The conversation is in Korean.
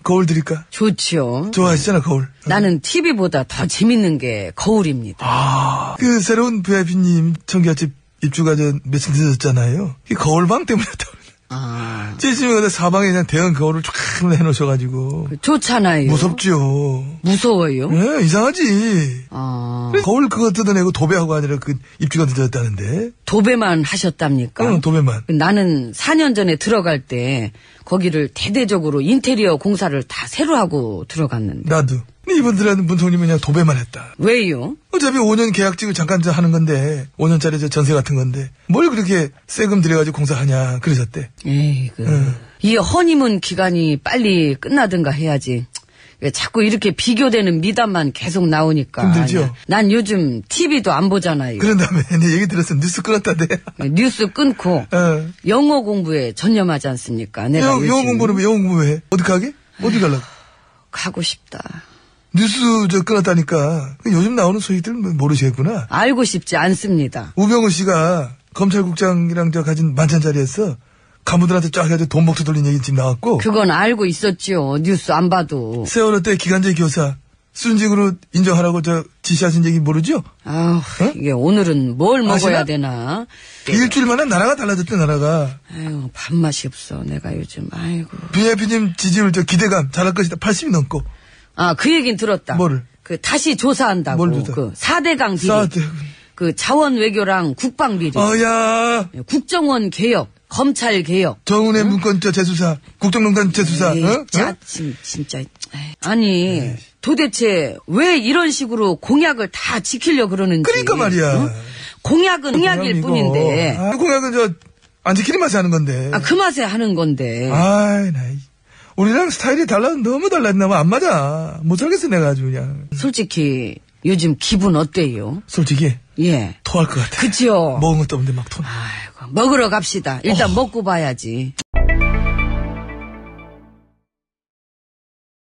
거울 드릴까? 좋지요. 좋아하시잖아, 거울. 나는 TV보다 더 재밌는 게 거울입니다. 그 새로운 VIP님 청계집 입주가 며칠 늦었잖아요. 이 거울방 때문이었다고. 제 집에 사방에 그냥 대형 거울을 쫙 해놓으셔가지고. 좋잖아요. 무섭죠. 무서워요? 네, 이상하지. 거울 그거 뜯어내고 도배하고 아니라 그 입주가 늦었다는데. 도배만 하셨답니까? 응, 도배만. 나는 4년 전에 들어갈 때 거기를 대대적으로 인테리어 공사를 다 새로 하고 들어갔는데. 나도. 근데 이분들은 문통님은 그냥 도배만 했다. 왜요? 어차피 5년 계약직을 잠깐 하는 건데 5년짜리 전세 같은 건데 뭘 그렇게 세금 들여가지고 공사하냐 그러셨대. 에이그. 이 허니문 기간이 빨리 끝나든가 해야지. 자꾸 이렇게 비교되는 미담만 계속 나오니까. 힘들죠? 난 요즘 TV도 안 보잖아요. 그런 다음에 내 얘기 들었어. 뉴스 끊었다대. 뉴스 끊고 영어 공부에 전념하지 않습니까? 내가 영어 공부는 왜 영어 공부 왜 해? 어디 가게? 어디 가려고? 가고 싶다. 뉴스 끊었다니까. 요즘 나오는 소식들 모르시겠구나. 알고 싶지 않습니다. 우병우 씨가 검찰국장이랑 가진 만찬 자리에서 가무들한테 쫙 해가지고 돈 목수 돌린 얘기 지금 나왔고. 그건 알고 있었죠. 뉴스 안 봐도. 세월호 때 기간제 교사 순직으로 인정하라고 지시하신 얘기 모르죠? 이게 오늘은 뭘 먹어야 아시나? 되나? 일주일 만에 나라가 달라졌대, 나라가. 아유, 밥맛이 없어. 내가 요즘, 아이고. VIP님 지지율 기대감 잘할 것이다. 80이 넘고. 그 얘긴 들었다. 뭐를? 다시 조사한다고. 뭘 조사? 4대강 비리. 자원 외교랑 국방 비리. 야 국정원 개혁, 검찰 개혁. 정은혜 문건 재수사, 국정농단 재수사. 진짜. 아니, 도대체 왜 이런 식으로 공약을 다 지키려고 그러는지. 그러니까 말이야. 공약은 공약일 뿐인데. 공약은 안 지키는 맛에 하는 건데. 그 맛에 하는 건데. 우리랑 스타일이 너무 달랐나 봐. 안 맞아. 못 살겠어, 내가 아주 그냥. 솔직히, 요즘 기분 어때요? 솔직히? 예. 토할 것 같아. 그죠? 먹은 것도 없는데 막 토. 아이고, 먹으러 갑시다. 일단 먹고 봐야지.